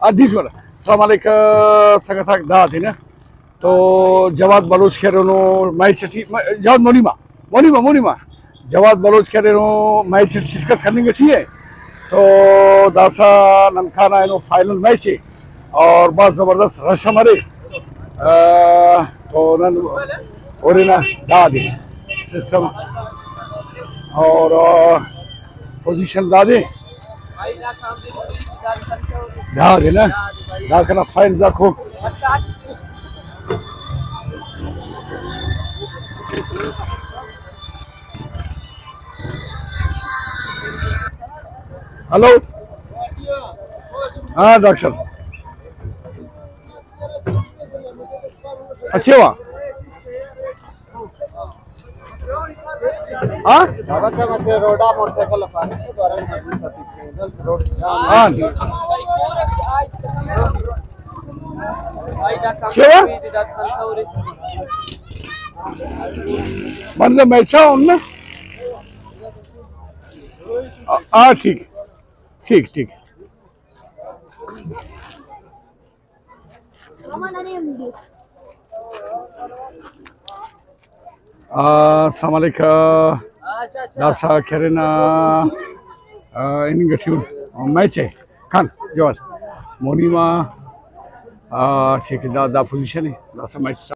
Additional. Samalek Sagatak Dadina. To Jawad Baloch Kerano, my city, Jawad Monima. Jawad Baloch Kerano, my city, coming a year. So Dasa Namkana, final match. Or Bas Zabardast Rashamare. Orina Dadi. System. Or position Dadi. Dadi, na? Dadi kana find the cook. Hello? हाँ doctor अच्छे हुआ हाँ रोडा motorcycle के द्वारा road हाँ अच्छे हुआ मतलब मैं अच्छा हूँ ना हाँ ठीक ठीक ठीक Assalamualaikum. Dasa kerana ini gatul match kan jual. Monima cek dah position ni dasa match.